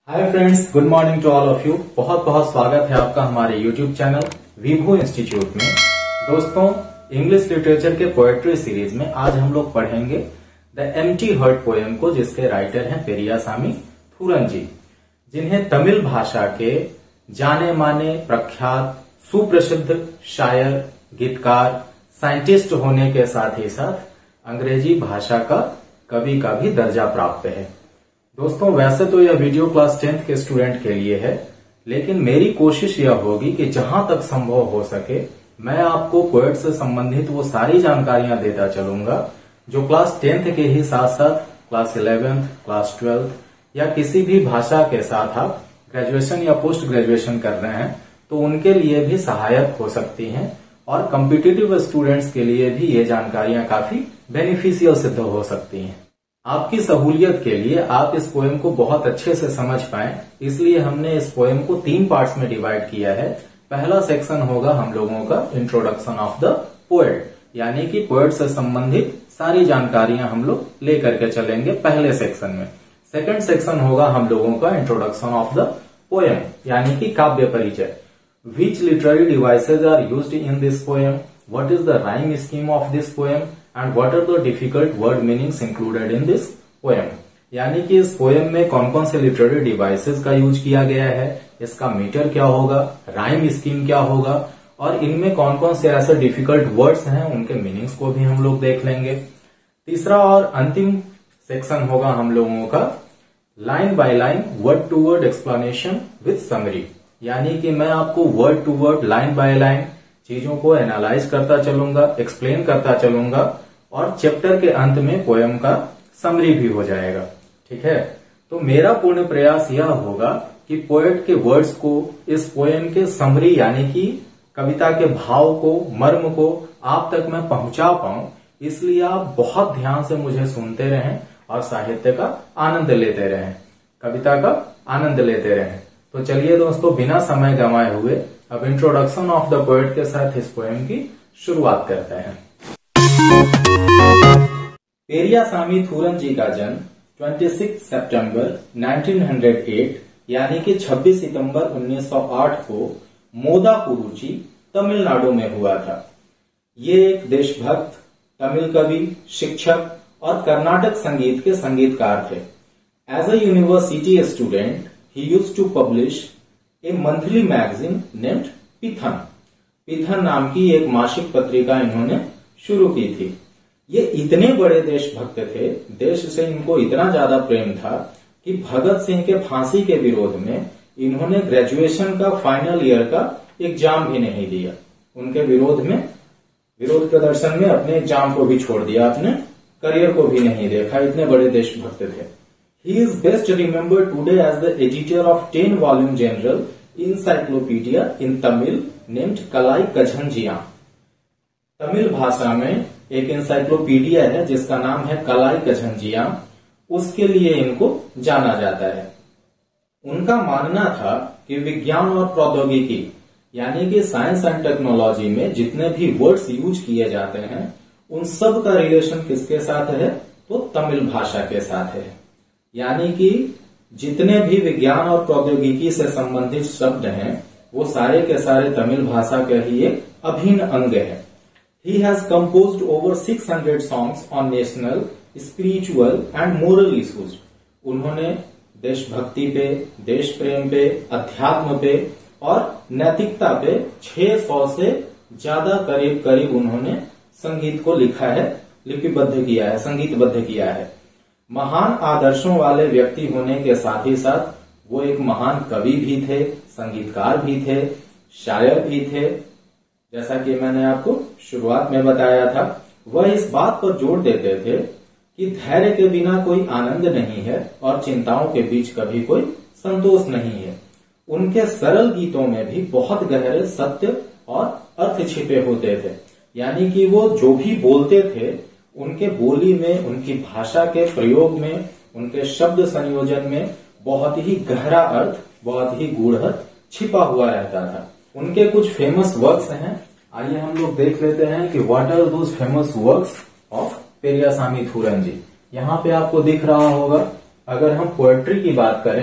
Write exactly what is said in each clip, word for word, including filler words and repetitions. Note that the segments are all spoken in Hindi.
Hi friends, good morning to all of you. बहुत बहुत स्वागत है आपका हमारे यूट्यूब चैनल विभू इंस्टीट्यूट में। दोस्तों, इंग्लिश लिटरेचर के पोएट्री सीरीज में आज हम लोग पढ़ेंगे द एम्प्टी हार्ट पोएम को, जिसके राइटर हैं पेरियासामी थूरन जी, जिन्हें तमिल भाषा के जाने माने प्रख्यात सुप्रसिद्ध शायर, गीतकार, साइंटिस्ट होने के साथ ही साथ अंग्रेजी भाषा का कवि का भी दर्जा प्राप्त है। दोस्तों, वैसे तो यह वीडियो क्लास टेंथ के स्टूडेंट के लिए है, लेकिन मेरी कोशिश यह होगी कि जहां तक संभव हो सके मैं आपको पोएट से संबंधित वो सारी जानकारियां देता चलूंगा जो क्लास टेंथ के ही साथ साथ क्लास इलेवेंथ, क्लास ट्वेल्थ या किसी भी भाषा के साथ आप ग्रेजुएशन या पोस्ट ग्रेजुएशन कर रहे हैं तो उनके लिए भी सहायक हो सकती हैं, और कॉम्पिटिटिव स्टूडेंट्स के लिए भी ये जानकारियां काफी बेनिफिशियल सिद्ध हो सकती हैं। आपकी सहूलियत के लिए आप इस पोएम को बहुत अच्छे से समझ पाएं, इसलिए हमने इस पोएम को तीन पार्ट्स में डिवाइड किया है। पहला सेक्शन होगा हम लोगों का इंट्रोडक्शन ऑफ द पोएट, यानी कि पोएट से संबंधित सारी जानकारियां हम लोग लेकर के चलेंगे पहले सेक्शन में। सेकंड सेक्शन होगा हम लोगों का इंट्रोडक्शन ऑफ द पोएम, यानी कि काव्य परिचय। Which literary devices are used in this poem, what is the rhyme scheme of this poem and what are the difficult word meanings included in this poem, यानी कि इस पोएम में कौन कौन से लिटरेरी डिवाइसेस का यूज किया गया है, इसका मीटर क्या होगा, राइम स्कीम क्या होगा, और इनमें कौन कौन से ऐसे डिफिकल्ट वर्ड्स हैं उनके मीनिंग्स को भी हम लोग देख लेंगे। तीसरा और अंतिम सेक्शन होगा हम लोगों का line by line word to word explanation with summary, यानी कि मैं आपको word to word, line by line चीजों को एनालाइज करता चलूंगा, एक्सप्लेन करता चलूंगा, और चैप्टर के अंत में पोएम का समरी भी हो जाएगा। ठीक है, तो मेरा पूर्ण प्रयास यह होगा कि पोएट के वर्ड्स को इस पोएम के समरी, यानी कि कविता के भाव को, मर्म को आप तक मैं पहुंचा पाऊं, इसलिए आप बहुत ध्यान से मुझे सुनते रहें और साहित्य का आनंद लेते रहें, कविता का आनंद लेते रहें। तो चलिए दोस्तों, बिना समय गंवाए हुए अब इंट्रोडक्शन ऑफ द पोएट के साथ इस पोएम की शुरुआत करते हैं। पेरियासामी थूरन जी का जन्म छब्बीस सितंबर उन्नीस सौ आठ यानी कि छब्बीस सितंबर उन्नीस सौ आठ को मोदाकुरुची, तमिलनाडु में हुआ था। ये एक देशभक्त, तमिल कवि, शिक्षक और कर्नाटक संगीत के संगीतकार थे। As a university student he used to publish a monthly magazine named Pithan. Pithan नाम की एक मासिक पत्रिका इन्होंने शुरू की थी। ये इतने बड़े देशभक्त थे, देश से इनको इतना ज्यादा प्रेम था कि भगत सिंह के फांसी के विरोध में इन्होंने ग्रेजुएशन का फाइनल ईयर का एग्जाम भी नहीं दिया। उनके विरोध में, विरोध प्रदर्शन में अपने एग्जाम को भी छोड़ दिया, अपने करियर को भी नहीं देखा, इतने बड़े देशभक्त थे। He is best remembered today as the editor of ten volume general encyclopedia in Tamil named Kalai Kazhanjiya। Tamil भाषा में एक इंसाइक्लोपीडिया है जिसका नाम है कलाई कझंजिया, उसके लिए इनको जाना जाता है। उनका मानना था कि विज्ञान और प्रौद्योगिकी, यानी कि साइंस एंड टेक्नोलॉजी में जितने भी वर्ड्स यूज किए जाते हैं उन सब का रिलेशन किसके साथ है, तो तमिल भाषा के साथ है। यानी कि जितने भी विज्ञान और प्रौद्योगिकी से संबंधित शब्द हैं वो सारे के सारे तमिल भाषा के ही एक अभिन्न अंग है। He has composed over six hundred songs on national, spiritual and moral issues। उन्होंने देशभक्ति पे, देश प्रेम पे, अध्यात्म पे और नैतिकता पे छह सौ से ज्यादा करीब करीब उन्होंने संगीत को लिखा है, लिपिबद्ध किया है, संगीतबद्ध किया है। महान आदर्शों वाले व्यक्ति होने के साथ ही साथ वो एक महान कवि भी थे, संगीतकार भी थे, शायर भी थे। जैसा कि मैंने आपको शुरुआत में बताया था, वह इस बात पर जोर देते थे कि धैर्य के बिना कोई आनंद नहीं है और चिंताओं के बीच कभी कोई संतोष नहीं है। उनके सरल गीतों में भी बहुत गहरे सत्य और अर्थ छिपे होते थे, यानी कि वो जो भी बोलते थे उनके बोली में, उनकी भाषा के प्रयोग में, उनके शब्द संयोजन में बहुत ही गहरा अर्थ, बहुत ही गूढ़ अर्थ छिपा हुआ रहता था। उनके कुछ फेमस वर्क्स हैं, आइए हम लोग देख लेते हैं कि what are those famous works of Periyasamy Thooran ji. यहाँ पे आपको दिख रहा होगा, अगर हम पोएट्री की बात करें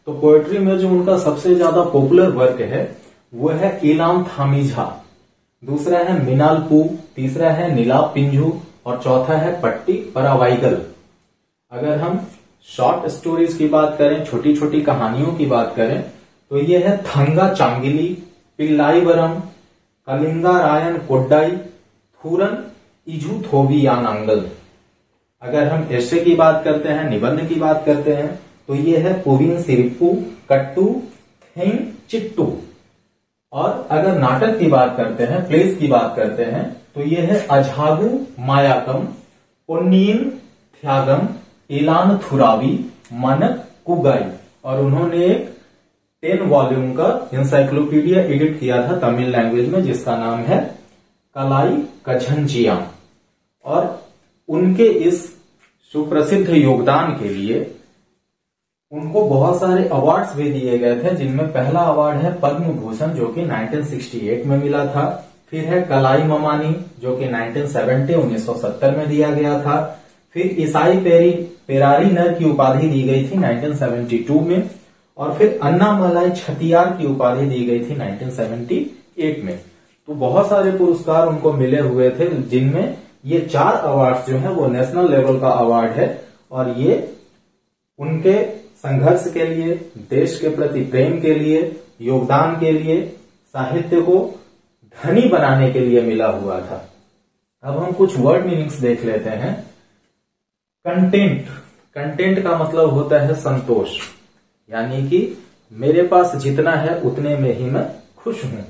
तो पोएट्री में जो उनका सबसे ज्यादा पॉपुलर वर्क है वो है इलाम थामीझा, दूसरा है मिनालपू, तीसरा है नीलाप पिंजू और चौथा है पट्टी परावाइगल। अगर हम शॉर्ट स्टोरीज की बात करें, छोटी छोटी कहानियों की बात करें, तो ये है थंगा चांगिली, पिल्लाईवरम, कलिंगा रायन कोड्डाई, थूरन इजू थोवी यानांगल। अगर हम एस्से की बात करते हैं, निबंध की बात करते हैं, तो ये है पुविन सिरिप्पू, कट्टू, थेंग चिट्टू। और अगर नाटक की बात करते हैं, प्लेस की बात करते हैं, तो ये है अझागू मायाकम, पोन्नियिन थ्यागम, इलान थुरावी, मनक कुगाई। और उन्होंने एक टेन वॉल्यूम का इंसाइक्लोपीडिया एडिट किया था तमिल लैंग्वेज में, जिसका नाम है कलाई कझंजिया। और उनके इस सुप्रसिद्ध योगदान के लिए उनको बहुत सारे अवार्ड्स भी दिए गए थे, जिनमें पहला अवार्ड है पद्म भूषण जो कि नाइनटीन सिक्सटी एट में मिला था। फिर है कलाई ममानी जो कि नाइनटीन सेवेंटी उन्नीस सौ सत्तर में दिया गया था। फिर ईसाई पेरी पेरारी नर की उपाधि दी गई थी नाइनटीन सेवेंटी टू में। और फिर अन्नामलाई छतियार की उपाधि दी गई थी नाइनटीन सेवेंटी एट में। तो बहुत सारे पुरस्कार उनको मिले हुए थे, जिनमें ये चार अवार्ड्स जो है वो नेशनल लेवल का अवार्ड है। और ये उनके संघर्ष के लिए, देश के प्रति प्रेम के लिए, योगदान के लिए, साहित्य को धनी बनाने के लिए मिला हुआ था। अब हम कुछ वर्ड मीनिंग्स देख लेते हैं। कंटेंट, कंटेंट का मतलब होता है संतोष, यानी कि मेरे पास जितना है उतने में ही मैं खुश हूं।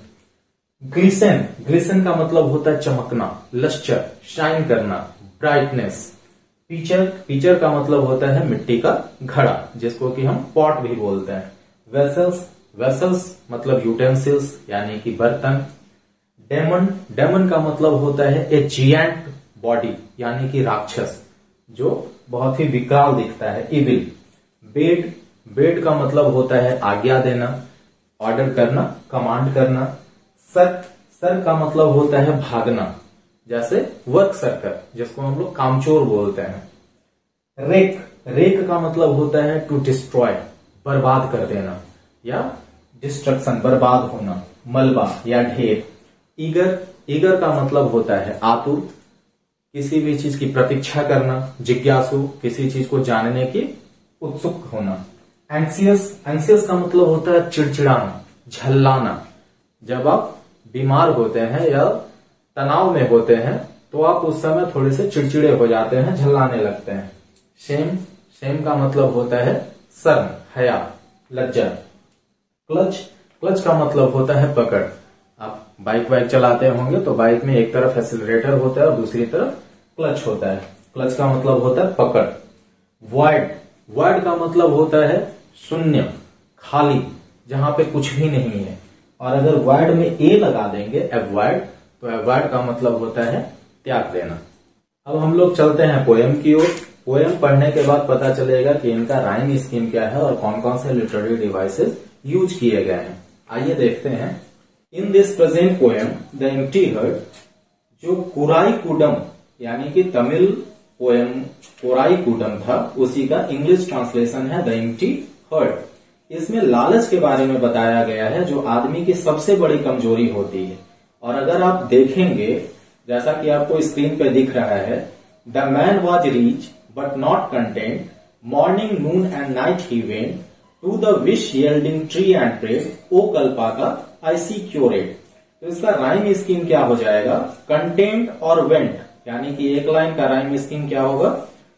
ग्लिसन, ग्लिसन का मतलब होता है चमकना, लश्चर, शाइन करना, ब्राइटनेस। पीचर, पीचर का मतलब होता है मिट्टी का घड़ा, जिसको कि हम पॉट भी बोलते हैं। वेसल्स, वेसल्स मतलब यूटेंसिल्स यानी कि बर्तन। डेमन, डेमन का मतलब होता है ए जिएंट बॉडी यानी कि राक्षस जो बहुत ही विकराल दिखता है, इविल। बेड, बेड का मतलब होता है आज्ञा देना, ऑर्डर करना, कमांड करना। सर, सर का मतलब होता है भागना, जैसे वर्क सर्कर जिसको हम लोग कामचोर बोलते हैं। रेक, रेक का मतलब होता है टू डिस्ट्रॉय, बर्बाद कर देना या डिस्ट्रक्शन, बर्बाद होना। मलबा या ढेर। ईगर, ईगर का मतलब होता है आतुर, किसी भी चीज की प्रतीक्षा करना। जिज्ञासु, किसी चीज को जानने की उत्सुक होना। एंसियस, एंसियस का मतलब होता है चिड़चिड़ाना, झल्लाना। जब आप बीमार होते हैं या तनाव में होते हैं तो आप उस समय थोड़े से चिड़चिड़े हो जाते हैं, झल्लाने लगते हैं। शेम, शेम का मतलब होता है शर्म, हया, लज्जा। क्लच, क्लच का मतलब होता है पकड़। आप बाइक वाइक चलाते होंगे तो बाइक में एक तरफ एक्सीलरेटर होता है और दूसरी तरफ क्लच होता है। क्लच का मतलब होता है पकड़। वॉइड, वॉइड का मतलब होता है शून्य, खाली, जहां पे कुछ भी नहीं है। और अगर वॉइड में ए लगा देंगे, एवॉइड, तो एवॉइड का मतलब होता है त्याग देना। अब हम लोग चलते हैं पोएम की ओर। पोएम पढ़ने के बाद पता चलेगा कि इनका राइम स्कीम क्या है और कौन कौन से लिटरेरी डिवाइसेस यूज किए गए हैं। आइए देखते हैं। In this present poem the empty hurt, जो कुराई कुडम यानी कि तमिल पोएम कुराई कुडम था, उसी का इंग्लिश ट्रांसलेशन है द एम्प्टी हर्ट। इसमें लालच के बारे में बताया गया है, जो आदमी की सबसे बड़ी कमजोरी होती है। और अगर आप देखेंगे, जैसा कि आपको स्क्रीन पे दिख रहा है, the man was rich but not content, morning noon and night he went to the wish yielding tree and prayed, O Kalpaka I see curate. तो इसका राइम स्कीम क्या हो जाएगा? कंटेंट और वेंट, यानी कि एक लाइन का राइम स्कीम क्या होगा?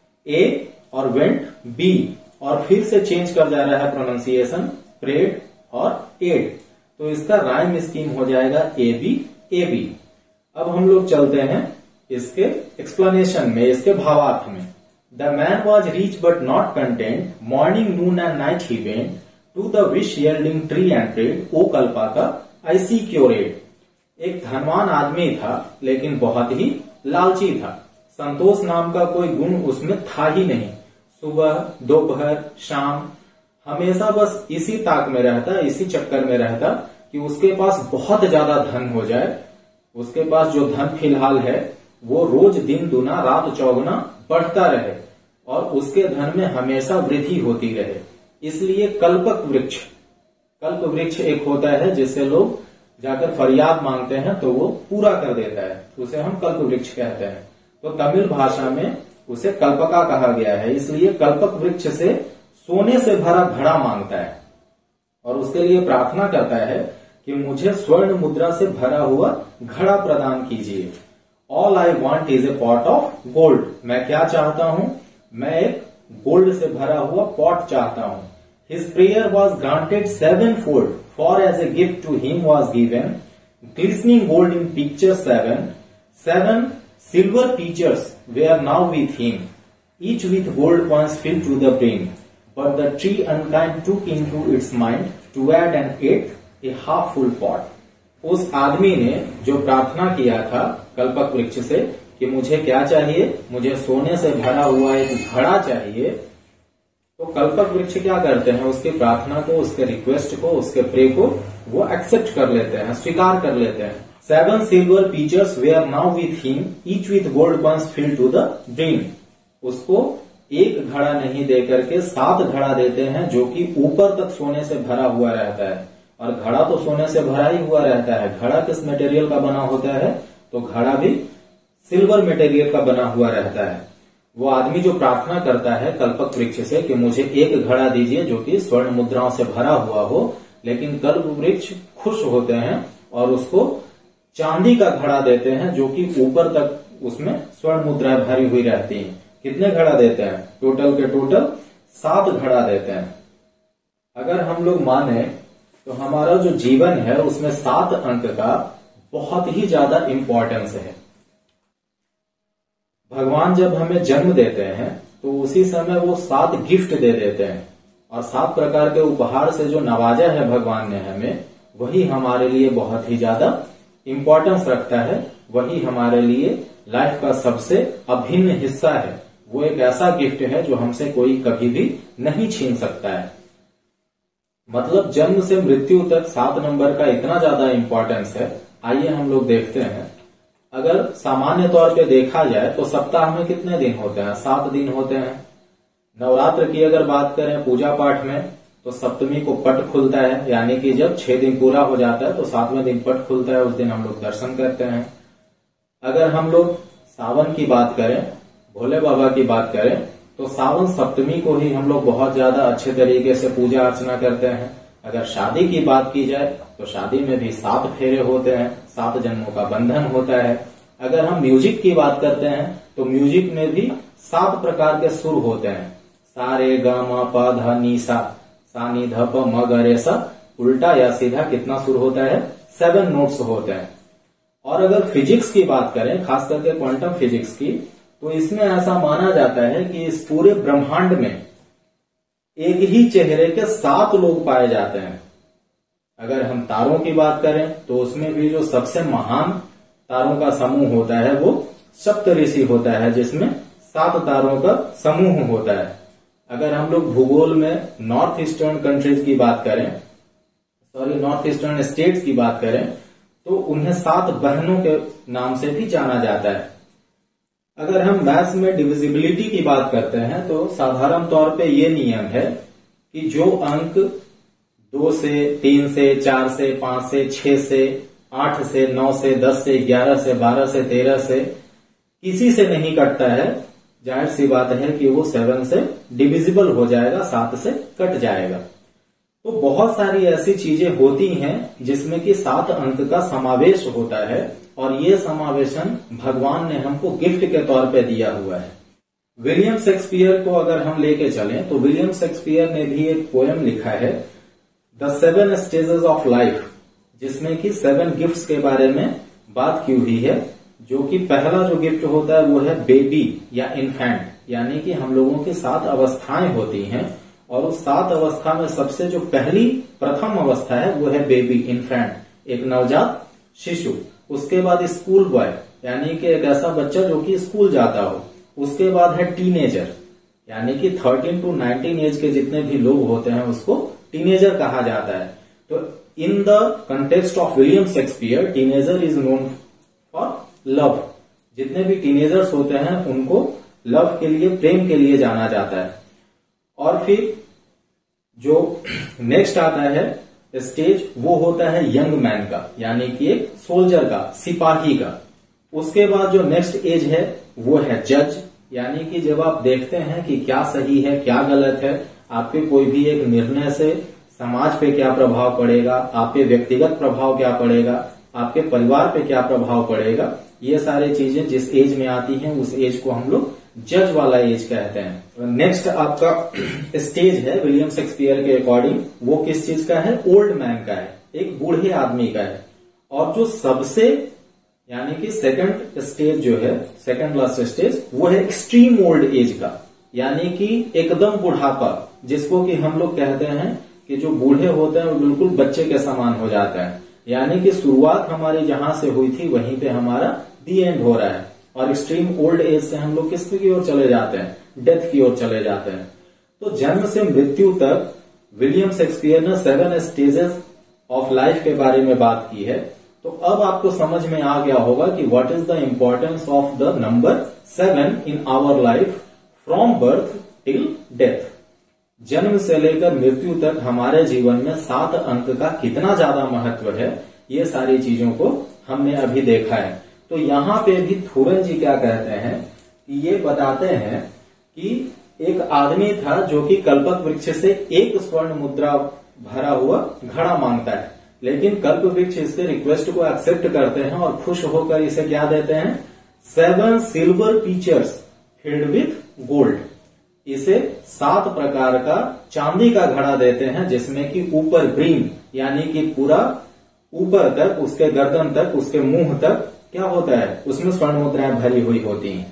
ए और वेंट बी, और फिर से चेंज कर जा रहा है प्रोनाउंसिएशन, प्रेड और एड। तो इसका राइम स्कीम हो जाएगा ए बी ए बी। अब हम लोग चलते हैं इसके एक्सप्लेनेशन में, इसके भावार्थ में। The man was rich but not content, morning noon and night he went to the wish yielding tree and prayed, O Kalpaka I see curate. एक धनवान आदमी था लेकिन बहुत ही लालची था। संतोष नाम का कोई गुण उसमें था ही नहीं। सुबह, दोपहर, शाम हमेशा बस इसी ताक में रहता, इसी चक्कर में रहता कि उसके पास बहुत ज्यादा धन हो जाए। उसके पास जो धन फिलहाल है वो रोज दिन दुना रात चौगुना बढ़ता रहे और उसके धन में हमेशा वृद्धि होती रहे। इसलिए कल्पक वृक्ष, कल्प वृक्ष एक होता है जिससे लोग जाकर फरियाद मांगते हैं तो वो पूरा कर देता है, उसे हम कल्प वृक्ष कहते हैं। तो तमिल भाषा में उसे कल्पका कहा गया है, इसलिए कल्पक वृक्ष से सोने से भरा घड़ा मांगता है और उसके लिए प्रार्थना करता है कि मुझे स्वर्ण मुद्रा से भरा हुआ घड़ा प्रदान कीजिए। All I want is a pot of gold. मैं क्या चाहता हूं? मैं एक गोल्ड से भरा हुआ पॉट चाहता हूं। His prayer was granted seven fold, for as a gift to him was given glistening gold in picture seven, seven silver pictures were now with him, each with gold once fill to the brim, but the tree unkind took into its mind to add an eight a half full pot. उस आदमी ने जो प्रार्थना किया था कल्पक वृक्ष से कि मुझे क्या चाहिए, मुझे सोने से भरा हुआ एक घड़ा चाहिए, तो कल्पक वृक्ष क्या करते हैं? उसकी प्रार्थना को, उसके रिक्वेस्ट को, उसके प्रे को वो एक्सेप्ट कर लेते हैं, स्वीकार कर लेते हैं। Seven silver pictures were now with him, each with gold once fill to the brim. उसको एक घड़ा नहीं दे करके सात घड़ा देते हैं जो कि ऊपर तक सोने से भरा हुआ रहता है। और घड़ा तो सोने से भरा ही हुआ रहता है। घड़ा किस मटेरियल का बना होता है? तो घड़ा भी सिल्वर मटेरियल का बना हुआ रहता है। वो आदमी जो प्रार्थना करता है कल्पक वृक्ष से कि मुझे एक घड़ा दीजिए जो कि स्वर्ण मुद्राओं से भरा हुआ हो, लेकिन कल्प वृक्ष खुश होते हैं और उसको चांदी का घड़ा देते हैं जो कि ऊपर तक उसमें स्वर्ण मुद्राएं भरी हुई रहती हैं। कितने घड़ा देते हैं? टोटल के टोटल सात घड़ा देते हैं। अगर हम लोग माने तो हमारा जो जीवन है उसमें सात अंक का बहुत ही ज्यादा इंपॉर्टेंस है। भगवान जब हमें जन्म देते हैं तो उसी समय वो सात गिफ्ट दे देते हैं और सात प्रकार के उपहार से जो नवाजा है भगवान ने हमें, वही हमारे लिए बहुत ही ज्यादा इंपॉर्टेंस रखता है। वही हमारे लिए लाइफ का सबसे अभिन्न हिस्सा है। वो एक ऐसा गिफ्ट है जो हमसे कोई कभी भी नहीं छीन सकता है। मतलब जन्म से मृत्यु तक सात नंबर का इतना ज्यादा इंपॉर्टेंस है। आइए हम लोग देखते हैं। अगर सामान्य तौर पे देखा जाए तो सप्ताह में कितने दिन होते हैं? सात दिन होते हैं। नवरात्र की अगर बात करें पूजा पाठ में तो सप्तमी को पट खुलता है, यानी कि जब छह दिन पूरा हो जाता है तो सातवें दिन पट खुलता है, उस दिन हम लोग दर्शन करते हैं। अगर हम लोग सावन की बात करें, भोले बाबा की बात करें, तो सावन सप्तमी को ही हम लोग बहुत ज्यादा अच्छे तरीके से पूजा अर्चना करते हैं। अगर शादी की बात की जाए तो शादी में भी सात फेरे होते हैं, सात जन्मों का बंधन होता है। अगर हम म्यूजिक की बात करते हैं तो म्यूजिक में भी सात प्रकार के सुर होते हैं। सा रे ग म प ध नि सा, सा नि ध प म ग रे सा। उल्टा या सीधा कितना सुर होता है? सेवन नोट्स होते हैं। और अगर फिजिक्स की बात करें, खास करके क्वांटम फिजिक्स की, तो इसमें ऐसा माना जाता है कि इस पूरे ब्रह्मांड में एक ही चेहरे के सात लोग पाए जाते हैं। अगर हम तारों की बात करें तो उसमें भी जो सबसे महान तारों का समूह होता है वो सप्तऋषि होता है, जिसमें सात तारों का समूह होता है। अगर हम लोग भूगोल में नॉर्थ ईस्टर्न कंट्रीज की बात करें, सॉरी नॉर्थ ईस्टर्न स्टेट्स की बात करें, तो उन्हें सात बहनों के नाम से भी जाना जाता है। अगर हम मैथ्स में डिविजिबिलिटी की बात करते हैं तो साधारण तौर पे ये नियम है कि जो अंक दो से, तीन से, चार से, पांच से, छह से, आठ से, नौ से, दस से, ग्यारह से, बारह से, तेरह से किसी से नहीं कटता है, जाहिर सी बात है कि वो सेवन से डिविजिबल हो जाएगा, सात से कट जाएगा। तो बहुत सारी ऐसी चीजें होती हैं जिसमें कि सात अंक का समावेश होता है और ये समावेशन भगवान ने हमको गिफ्ट के तौर पे दिया हुआ है। विलियम शेक्सपियर को अगर हम लेके चलें तो विलियम शेक्सपियर ने भी एक पोएम लिखा है the seven stages of life, जिसमें कि सेवन गिफ्ट्स के बारे में बात की हुई है। जो कि पहला जो गिफ्ट होता है वो है बेबी या इन्फेंट, यानी कि हम लोगों की सात अवस्थाएं होती हैं और उस सात अवस्था में सबसे जो पहली प्रथम अवस्था है वो है बेबी, इन्फेंट, एक नवजात शिशु। उसके बाद स्कूल बॉय, यानी कि एक ऐसा बच्चा जो कि स्कूल जाता हो। उसके बाद है टीनेजर, यानी कि थर्टीन टू नाइनटीन एज के जितने भी लोग होते हैं उसको टीनेजर कहा जाता है। तो in the context of William Shakespeare teenager is known for love. जितने भी टीनेजर्स होते हैं उनको लव के लिए, प्रेम के लिए जाना जाता है। और फिर जो नेक्स्ट आता है स्टेज वो होता है यंग मैन का, यानी कि एक सोल्जर का, सिपाही का। उसके बाद जो नेक्स्ट एज है वो है जज, यानी कि जब आप देखते हैं कि क्या सही है क्या गलत है, आपके कोई भी एक निर्णय से समाज पे क्या प्रभाव पड़ेगा, आप पे व्यक्तिगत प्रभाव क्या पड़ेगा, आपके परिवार पे क्या प्रभाव पड़ेगा, ये सारी चीजें जिस एज में आती हैं उस एज को हम लोग जज वाला एज कहते हैं। नेक्स्ट आपका स्टेज है विलियम शेक्सपियर के अकॉर्डिंग, वो किस चीज का है, ओल्ड मैन का है, एक बूढ़े आदमी का है। और जो सबसे यानी कि सेकंड स्टेज जो है, सेकंड लास्ट स्टेज, वो है एक्सट्रीम ओल्ड एज का, यानी कि एकदम बुढ़ापा, जिसको कि हम लोग कहते हैं कि जो बूढ़े होते हैं वो बिल्कुल बच्चे के समान हो जाता है, यानी कि शुरुआत हमारी जहां से हुई थी वहीं पे हमारा दी एंड हो रहा है। और एक्सट्रीम ओल्ड एज से हम लोग किस की ओर चले जाते हैं, डेथ की ओर चले जाते हैं। तो जन्म से मृत्यु तक विलियम शेक्सपियर ने सेवन स्टेजेस ऑफ लाइफ के बारे में बात की है। तो अब आपको समझ में आ गया होगा कि what is the importance of the number seven in our life from birth till death. जन्म से लेकर मृत्यु तक हमारे जीवन में सात अंक का कितना ज्यादा महत्व है, ये सारी चीजों को हमने अभी देखा है। तो यहाँ पे भी थोरन जी क्या कहते हैं कि ये बताते हैं कि एक आदमी था जो कि कल्पक वृक्ष से एक स्वर्ण मुद्रा भरा हुआ घड़ा मांगता है, लेकिन कल्प वृक्ष इसके रिक्वेस्ट को एक्सेप्ट करते हैं और खुश होकर इसे क्या देते हैं, seven silver pitchers filled with gold. इसे सात प्रकार का चांदी का घड़ा देते हैं, जिसमें कि ऊपर ब्रीम यानी कि पूरा ऊपर तक, उसके गर्दन तक, उसके मुंह तक क्या होता है, उसमें स्वर्ण मुद्राएं भरी हुई होती हैं।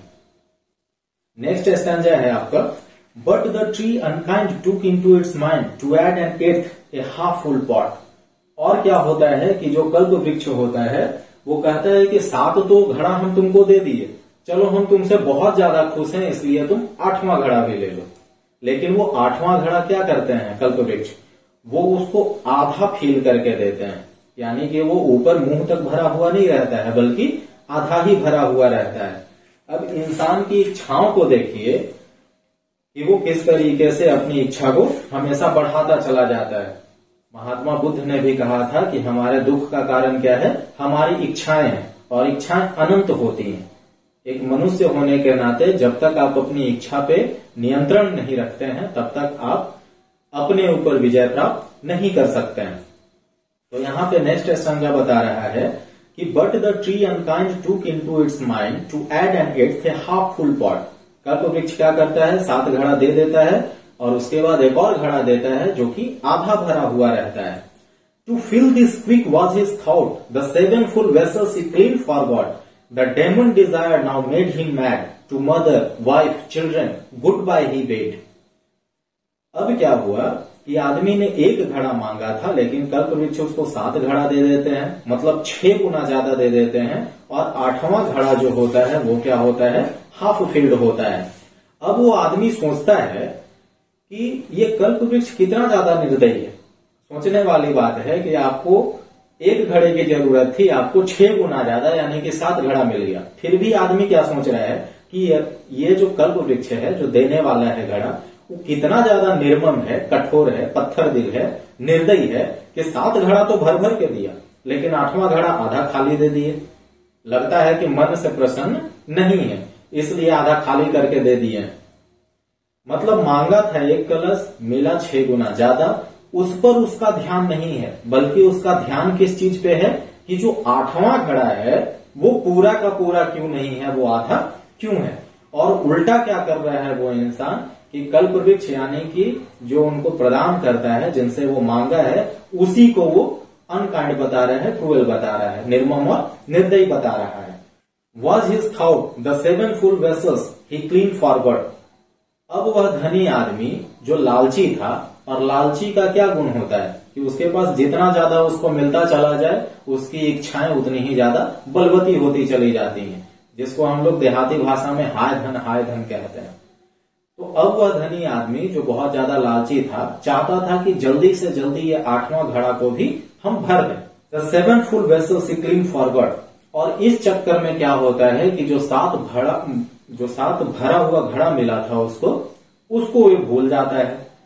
नेक्स्ट स्टैंजा है आपका, but the tree unkind took into its mind to add an eighth a half full pot. और क्या होता है कि जो कल्प वृक्ष होता है वो कहता है कि सात तो घड़ा हम तुमको दे दिए, चलो हम तुमसे बहुत ज्यादा खुश हैं इसलिए तुम आठवां घड़ा भी ले लो। लेकिन वो आठवां घड़ा क्या करते हैं कल्प वृक्ष, वो उसको आधा फील करके देते हैं, यानी कि वो ऊपर मुंह तक भरा हुआ नहीं रहता है बल्कि आधा ही भरा हुआ रहता है। अब इंसान की इच्छाओं को देखिए कि वो किस तरीके से अपनी इच्छा को हमेशा बढ़ाता चला जाता है। महात्मा बुद्ध ने भी कहा था कि हमारे दुख का कारण क्या है, हमारी इच्छाएं हैं, और इच्छाएं अनंत होती हैं। एक मनुष्य होने के नाते जब तक आप अपनी इच्छा पे नियंत्रण नहीं रखते हैं तब तक आप अपने ऊपर विजय प्राप्त नहीं कर सकते हैं। तो यहाँ पे नेक्स्ट स्टैंजा बता रहा है कि but the tree unkind took into its mind to add an eighth a half full pot. कल्प वृक्ष क्या करता है, सात घड़ा दे देता है और उसके बाद एक और घड़ा देता है जो कि आधा भरा हुआ रहता है। To fill this quick was his thought, the seven full vessels he clean forgot, the demon desire now made him mad, to mother wife children goodbye he bade. अब क्या हुआ कि आदमी ने एक घड़ा मांगा था, लेकिन कल्प वृक्ष उसको सात घड़ा दे देते हैं, मतलब छह गुना ज्यादा दे देते हैं, और आठवां घड़ा जो होता है वो क्या होता है, हाफ फील्ड होता है। अब वो आदमी सोचता है कि ये कल्प वृक्ष कितना ज्यादा निर्दयी है। सोचने वाली बात है कि आपको एक घड़े की जरूरत थी, आपको छह गुना ज्यादा यानी कि सात घड़ा मिल गया। फिर भी आदमी क्या सोच रहा है कि ये जो कल्प वृक्ष है, जो देने वाला है घड़ा, वो कितना ज्यादा निर्मम है, कठोर है, पत्थर दिल है, निर्दयी है कि सात घड़ा तो भर भर के दिया, लेकिन आठवां घड़ा आधा खाली दे दिए। लगता है कि मन से प्रसन्न नहीं है, इसलिए आधा खाली करके दे दिए। मतलब मांगा था एक कलश, मिला छह गुना ज्यादा। उस पर उसका ध्यान नहीं है, बल्कि उसका ध्यान किस चीज पे है कि जो आठवां घड़ा है वो पूरा का पूरा क्यों नहीं है, वो आधा क्यों है। और उल्टा क्या कर रहा है वो इंसान कि कल्प वृक्ष यानी कि जो उनको प्रदान करता है, जिनसे वो मांगा है, उसी को वो अनकाइंड बता रहा है, क्रूएल बता रहा है, निर्मम और निर्दयी बता रहा है। Was his thought the seven full vessels he clean forward. अब वह धनी आदमी जो लालची था, और लालची का क्या गुण होता है कि उसके पास जितना ज्यादा उसको मिलता चला जाए, उसकी इच्छाएं उतनी ही ज्यादा बलवती होती चली जाती हैं, जिसको हम लोग देहाती भाषा में हाय धन हाय धन कहते हैं। तो अब वह धनी आदमी जो बहुत ज्यादा लालची था, चाहता था कि जल्दी से जल्दी ये आठवां घड़ा को भी हम भर दें। The seven full vessels he clean forward. और इस चक्कर में क्या होता है कि जो सात भरा जो सात भरा हुआ घड़ा मिला था उसको उसको ये भूल जाता है,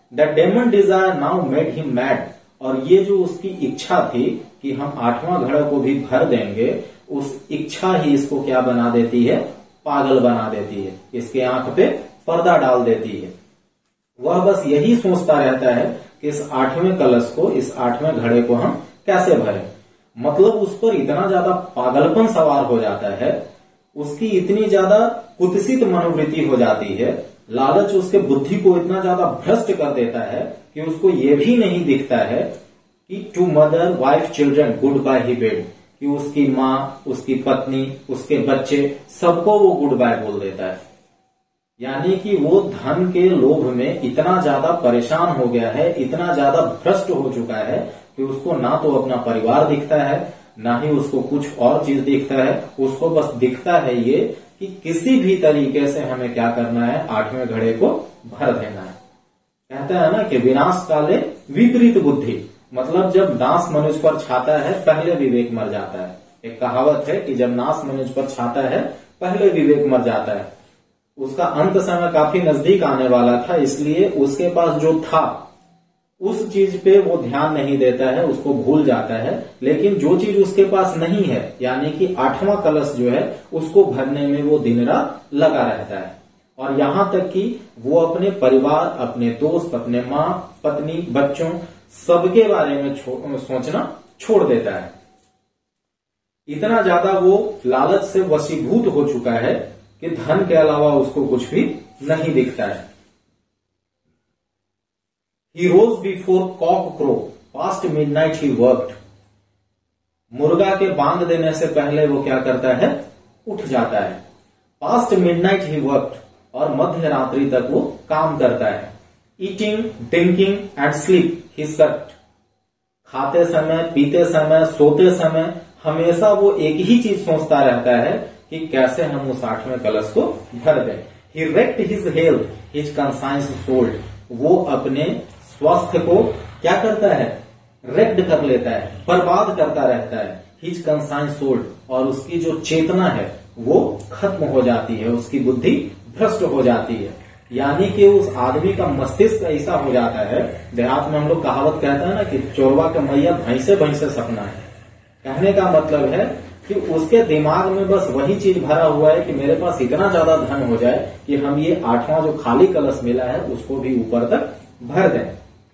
the demon desire now made him mad, और ये जो उसकी इच्छा थी कि हम आठवां घड़ा को भी भर देंगे, उस इच्छा ही इसको क्या बना देती है, पागल बना देती है, इसके आंख पे पर्दा डाल देती है। वह बस यही सोचता रहता है कि इस आठवें कलश को, इस आठवें घड़े को हम कैसे भरें। मतलब उस पर इतना ज्यादा पागलपन सवार हो जाता है, उसकी इतनी ज्यादा कुत्सित मनोवृत्ति हो जाती है, लालच उसके बुद्धि को इतना ज्यादा भ्रष्ट कर देता है कि उसको ये भी नहीं दिखता है कि to mother wife children goodbye he bade, कि उसकी माँ, उसकी पत्नी, उसके बच्चे, सबको वो गुड बाय बोल देता है। यानी कि वो धन के लोभ में इतना ज्यादा परेशान हो गया है, इतना ज्यादा भ्रष्ट हो चुका है कि उसको ना तो अपना परिवार दिखता है, ना ही उसको कुछ और चीज दिखता है। उसको बस दिखता है ये कि किसी भी तरीके से हमें क्या करना है, आठवें घड़े को भर देना है। कहता है ना कि विनाश काले विपरीत बुद्धि, मतलब जब नाश मनुष्य पर छाता है पहले विवेक मर जाता है। एक कहावत है कि जब नाश मनुष्य पर छाता है पहले विवेक मर जाता है। उसका अंत समय काफी नजदीक आने वाला था, इसलिए उसके पास जो था उस चीज पे वो ध्यान नहीं देता है, उसको भूल जाता है। लेकिन जो चीज उसके पास नहीं है, यानी कि आठवां कलश जो है, उसको भरने में वो दिन रात लगा रहता है। और यहां तक कि वो अपने परिवार, अपने दोस्त, अपने माँ, पत्नी, बच्चों, सबके बारे में छो, सोचना छोड़ देता है। इतना ज्यादा वो लालच से वशीभूत हो चुका है कि धन के अलावा उसको कुछ भी नहीं दिखता है। He rose before cock crow, past midnight he worked. मुर्गा के बांध देने से पहले वो क्या करता है, उठ जाता है। Past midnight he worked, और मध्य रात्रि तक वो काम करता है। Eating, drinking and sleep he slept. खाते समय, पीते समय, सोते समय हमेशा वो एक ही चीज सोचता रहता है कि कैसे हम उस आठवें कलश को भर दें। He wrecked his health, his conscience sold. वो अपने स्वास्थ्य को क्या करता है, रेक्ड कर लेता है, बर्बाद करता रहता है। हिज कंसाइन सोल्ड, और उसकी जो चेतना है वो खत्म हो जाती है, उसकी बुद्धि भ्रष्ट हो जाती है। यानी कि उस आदमी का मस्तिष्क ऐसा हो जाता है, देहात में हम लोग कहावत कहता है ना कि चोरवा का मैया भैंसे भैंसे सपना है। कहने का मतलब है कि उसके दिमाग में बस वही चीज भरा हुआ है कि मेरे पास इतना ज्यादा धन हो जाए कि हम ये आठवां जो खाली कलश मिला है उसको भी ऊपर तक भर दें।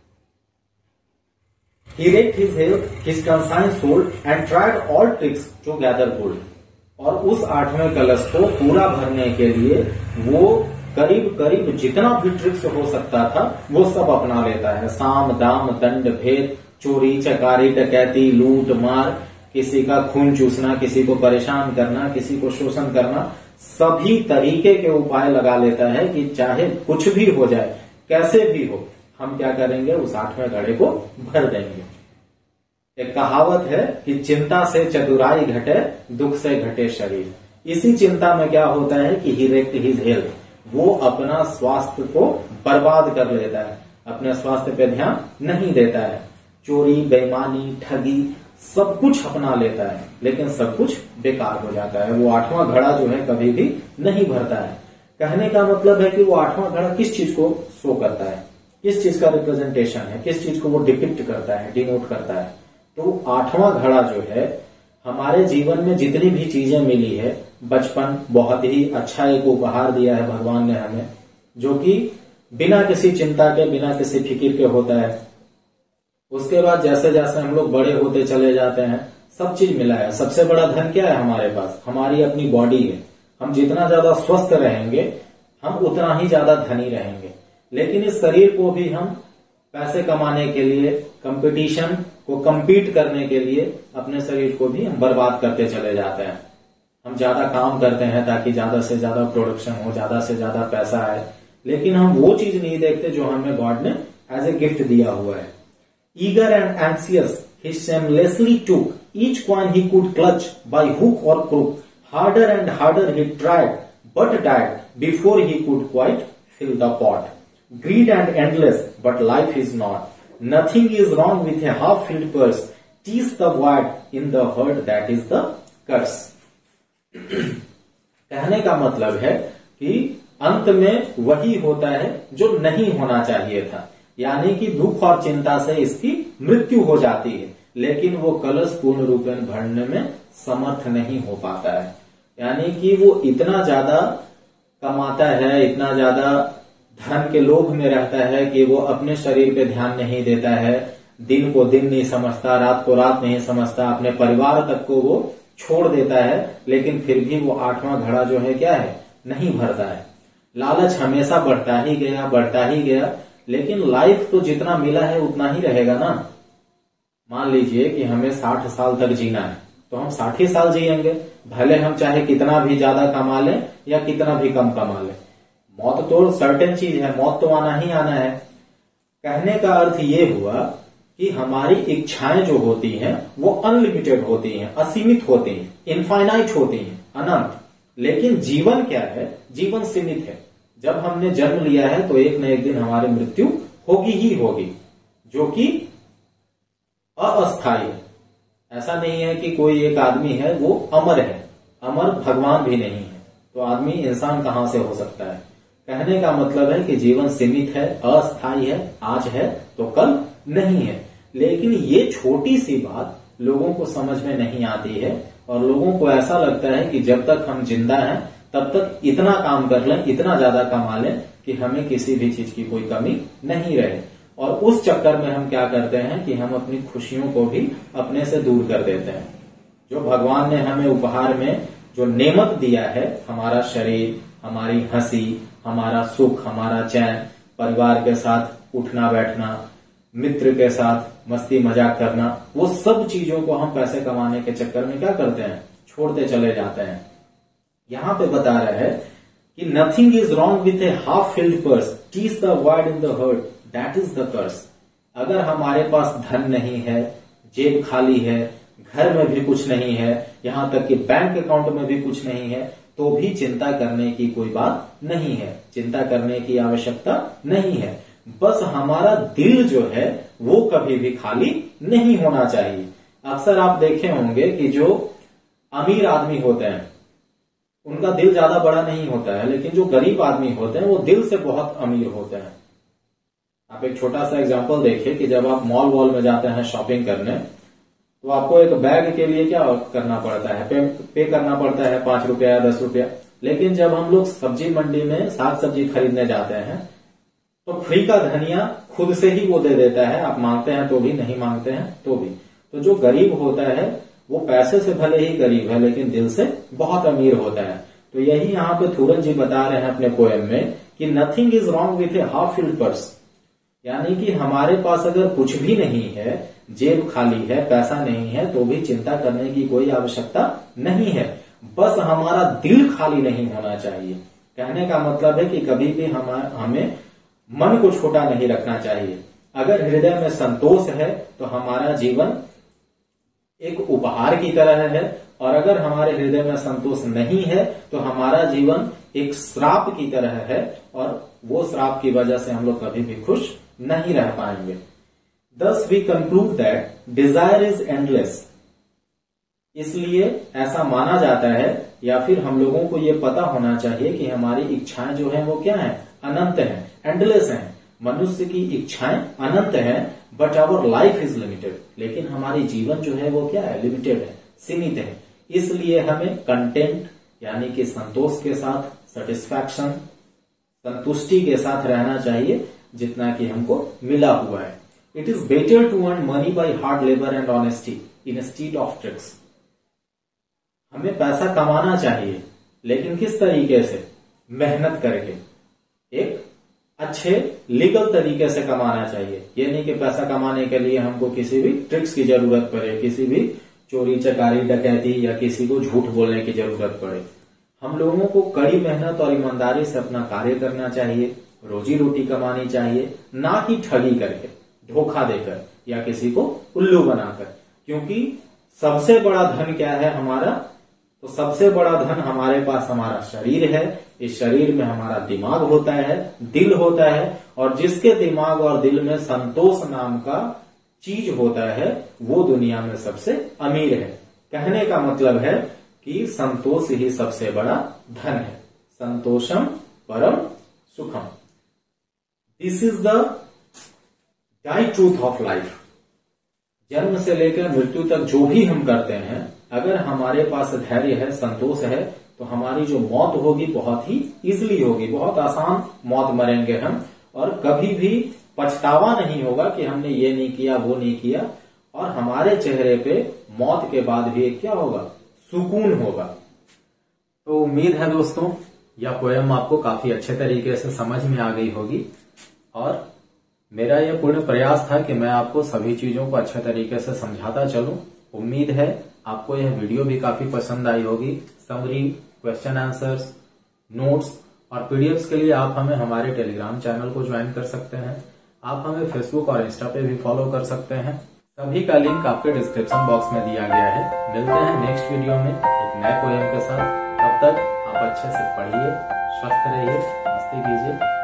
He wrecked his health, his conscience sold, and tried all tricks to gather gold. और उस आठवें कलश को पूरा भरने के लिए वो करीब करीब जितना भी ट्रिक्स हो सकता था वो सब अपना लेता है। साम दाम दंड भेद, चोरी चकारी डकैती लूट मार, किसी का खून चूसना, किसी को परेशान करना, किसी को शोषण करना, सभी तरीके के उपाय लगा लेता है कि चाहे कुछ भी हो जाए, कैसे भी हो, हम क्या करेंगे, उस आठवें घड़े को भर देंगे। एक कहावत है कि चिंता से चतुराई घटे, दुख से घटे शरीर। इसी चिंता में क्या होता है कि ही wrecked his health, वो अपना स्वास्थ्य को बर्बाद कर लेता है, अपने स्वास्थ्य पे ध्यान नहीं देता है। चोरी, बेईमानी, ठगी सब कुछ अपना लेता है, लेकिन सब कुछ बेकार हो जाता है। वो आठवां घड़ा जो है कभी भी नहीं भरता है। कहने का मतलब है कि वो आठवां घड़ा किस चीज को शो करता है, किस चीज का रिप्रेजेंटेशन है, किस चीज को वो डिपिक्ट करता है, डिनोट करता है। तो आठवां घड़ा जो है, हमारे जीवन में जितनी भी चीजें मिली है, बचपन बहुत ही अच्छा एक उपहार दिया है भगवान ने हमें, जो कि बिना किसी चिंता के, बिना किसी फिक्र के होता है। उसके बाद जैसे जैसे हम लोग बड़े होते चले जाते हैं, सब चीज मिला है। सबसे बड़ा धन क्या है हमारे पास, हमारी अपनी बॉडी है। हम जितना ज्यादा स्वस्थ रहेंगे, हम उतना ही ज्यादा धनी रहेंगे। लेकिन इस शरीर को भी हम पैसे कमाने के लिए, कंपटीशन को कम्पीट करने के लिए अपने शरीर को भी हम बर्बाद करते चले जाते हैं। हम ज्यादा काम करते हैं ताकि ज्यादा से ज्यादा प्रोडक्शन हो, ज्यादा से ज्यादा पैसा आए, लेकिन हम वो चीज नहीं देखते जो हमें गॉड ने एज ए गिफ्ट दिया हुआ है। Eager and anxious he shamelessly took each coin he could clutch by hook or crook. Harder and harder he tried, but died before he could quite fill the pot. Greed and endless, but life is not. Nothing is wrong with a half-filled purse. Tease the word in the herd, that is the curse. कहने का मतलब है कि अंत में वही होता है जो नहीं होना चाहिए था। यानी कि दुख और चिंता से इसकी मृत्यु हो जाती है, लेकिन वो कलश पूर्ण रूपेण भरने में समर्थ नहीं हो पाता है। यानी कि वो इतना ज्यादा कमाता है, इतना ज्यादा धन के लोभ में रहता है कि वो अपने शरीर पे ध्यान नहीं देता है, दिन को दिन नहीं समझता, रात को रात नहीं समझता, अपने परिवार तक को वो छोड़ देता है, लेकिन फिर भी वो आठवां घड़ा जो है क्या है, नहीं भरता है। लालच हमेशा बढ़ता ही गया बढ़ता ही गया, लेकिन लाइफ तो जितना मिला है उतना ही रहेगा ना। मान लीजिए कि हमें साठ साल तक जीना है, तो हम साठ ही साल जिएंगे, भले हम चाहे कितना भी ज्यादा कमा लें या कितना भी कम कमा लें। मौत तो सर्टेन चीज है, मौत तो आना ही आना है। कहने का अर्थ ये हुआ कि हमारी इच्छाएं जो होती हैं वो अनलिमिटेड होती हैं, असीमित होती हैं, इनफाइनाइट होती हैं, अनंत। लेकिन जीवन क्या है, जीवन सीमित है। जब हमने जन्म लिया है तो एक न एक दिन हमारी मृत्यु होगी ही होगी, जो कि अस्थायी है। ऐसा नहीं है कि कोई एक आदमी है वो अमर है, अमर भगवान भी नहीं है, तो आदमी इंसान कहां से हो सकता है। कहने का मतलब है कि जीवन सीमित है, अस्थायी है, आज है तो कल नहीं है। लेकिन ये छोटी सी बात लोगों को समझ में नहीं आती है, और लोगों को ऐसा लगता है कि जब तक हम जिंदा हैं तब तक इतना काम कर लें, इतना ज्यादा कमा लें कि हमें किसी भी चीज की कोई कमी नहीं रहे। और उस चक्कर में हम क्या करते हैं कि हम अपनी खुशियों को भी अपने से दूर कर देते हैं। जो भगवान ने हमें उपहार में जो नेमत दिया है, हमारा शरीर, हमारी हंसी, हमारा सुख, हमारा चैन, परिवार के साथ उठना बैठना, मित्र के साथ मस्ती मजाक करना, वो सब चीजों को हम पैसे कमाने के चक्कर में क्या करते हैं, छोड़ते चले जाते हैं। यहां पे बता रहा है कि nothing is wrong with a half filled purse, tease the word in the heart, that is the curse. अगर हमारे पास धन नहीं है, जेब खाली है, घर में भी कुछ नहीं है, यहां तक कि बैंक अकाउंट में भी कुछ नहीं है, तो भी चिंता करने की कोई बात नहीं है, चिंता करने की आवश्यकता नहीं है। बस हमारा दिल जो है वो कभी भी खाली नहीं होना चाहिए। अक्सर आप देखे होंगे कि जो अमीर आदमी होते हैं उनका दिल ज्यादा बड़ा नहीं होता है, लेकिन जो गरीब आदमी होते हैं वो दिल से बहुत अमीर होते हैं। आप एक छोटा सा एग्जांपल देखिए कि जब आप मॉल वॉल में जाते हैं शॉपिंग करने, तो आपको एक बैग के लिए क्या करना पड़ता है, पे, पे करना पड़ता है पांच रुपया दस रुपया। लेकिन जब हम लोग सब्जी मंडी में साग सब्जी खरीदने जाते हैं तो फ्री का धनिया खुद से ही वो दे देता है, आप मांगते हैं तो भी, नहीं मांगते हैं तो भी। तो जो गरीब होता है वो पैसे से भले ही गरीब है लेकिन दिल से बहुत अमीर होता है। तो यही यहाँ पे थूरन जी बता रहे हैं अपने पोएम में कि nothing is wrong with a half filled purse, यानी कि हमारे पास अगर कुछ भी नहीं है, जेब खाली है, पैसा नहीं है, तो भी चिंता करने की कोई आवश्यकता नहीं है। बस हमारा दिल खाली नहीं होना चाहिए। कहने का मतलब है कि कभी भी हम हमें मन को छोटा नहीं रखना चाहिए। अगर हृदय में संतोष है तो हमारा जीवन एक उपहार की तरह है, और अगर हमारे हृदय में संतोष नहीं है तो हमारा जीवन एक श्राप की तरह है, और वो श्राप की वजह से हम लोग कभी भी खुश नहीं रह पाएंगे। Thus we conclude that desire is endless। इसलिए ऐसा माना जाता है, या फिर हम लोगों को ये पता होना चाहिए कि हमारी इच्छाएं जो हैं वो क्या हैं, अनंत हैं, एंडलेस हैं। मनुष्य की इच्छाएं अनंत हैं, but our life is limited. लेकिन हमारी जीवन जो है वो क्या है, लिमिटेड है, सीमित है। इसलिए हमें कंटेंट यानी कि संतोष के साथ, सेटिस्फैक्शन, संतुष्टि के साथ रहना चाहिए जितना कि हमको मिला हुआ है। It is better to earn money by hard labour and honesty instead of tricks. हमें पैसा कमाना चाहिए, लेकिन किस तरीके से, मेहनत करके, एक अच्छे लीगल तरीके से कमाना चाहिए। ये नहीं कि पैसा कमाने के लिए हमको किसी भी ट्रिक्स की जरूरत पड़े, किसी भी चोरी चकारी डकैती या किसी को झूठ बोलने की जरूरत पड़े। हम लोगों को कड़ी मेहनत और ईमानदारी से अपना कार्य करना चाहिए, रोजी रोटी कमानी चाहिए, ना कि ठगी करके, धोखा देकर या किसी को उल्लू बनाकर। क्योंकि सबसे बड़ा धन क्या है हमारा, तो सबसे बड़ा धन हमारे पास हमारा शरीर है। इस शरीर में हमारा दिमाग होता है, दिल होता है, और जिसके दिमाग और दिल में संतोष नाम का चीज होता है वो दुनिया में सबसे अमीर है। कहने का मतलब है कि संतोष ही सबसे बड़ा धन है। संतोषम परम सुखम। This is the diet truth of life. जन्म से लेकर मृत्यु तक जो भी हम करते हैं, अगर हमारे पास धैर्य है, संतोष है, तो हमारी जो मौत होगी बहुत ही इजीली होगी, बहुत आसान मौत मरेंगे हम, और कभी भी पछतावा नहीं होगा कि हमने ये नहीं किया, वो नहीं किया, और हमारे चेहरे पे मौत के बाद भी क्या होगा, सुकून होगा। तो उम्मीद है दोस्तों यह पोयम आपको काफी अच्छे तरीके से समझ में आ गई होगी, और मेरा यह पूर्ण प्रयास था कि मैं आपको सभी चीजों को अच्छे तरीके से समझाता चलूं। उम्मीद है आपको यह वीडियो भी काफी पसंद आई होगी। समरी, क्वेश्चन आंसर्स, नोट्स और पीडीएफ्स के लिए आप हमें हमारे टेलीग्राम चैनल को ज्वाइन कर सकते हैं। आप हमें फेसबुक और इंस्टा पे भी फॉलो कर सकते हैं। सभी का लिंक आपके डिस्क्रिप्शन बॉक्स में दिया गया है। मिलते हैं नेक्स्ट वीडियो में एक नए पोएम के साथ। तब तक आप अच्छे से पढ़िए, स्वस्थ रहिए, मस्ती कीजिए।